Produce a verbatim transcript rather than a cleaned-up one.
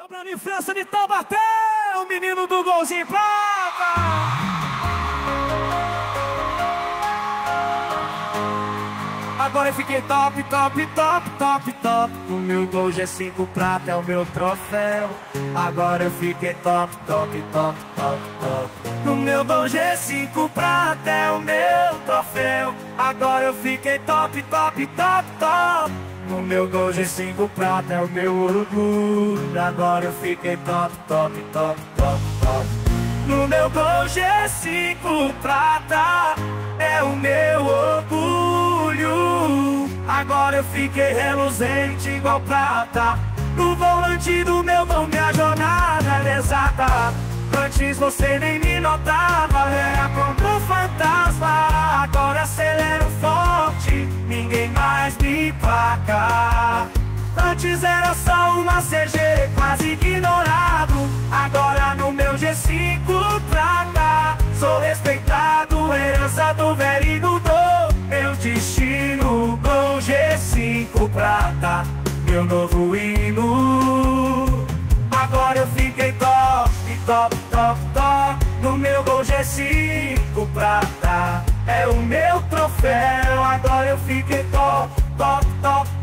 Cobrando infância de Taubaté, o menino do golzinho prata. Agora eu fiquei top, top, top, top, top. O meu gol G cinco prata é o meu troféu. Agora eu fiquei top, top, top, top, top. O meu gol G cinco prata é o meu troféu. Agora eu fiquei top, top, top, top. O meu gol G cinco prata é o meu orgulho. Agora eu fiquei top, top, top, top, top. No meu gol G cinco prata é o meu orgulho. Agora eu fiquei reluzente igual prata. No volante do meu gol minha jornada era exata. Antes você nem me notava, era como um fantasma. Agora acelero forte, ninguém mais me placa. Antes era só uma C G, quase ignorado. Agora no meu G cinco prata sou respeitado, herança do velho e do dor. Meu destino com G cinco prata, meu novo hino. Agora eu fiquei top, top, top, top. No meu gol G cinco prata é o meu troféu. Agora eu fiquei top, top, top,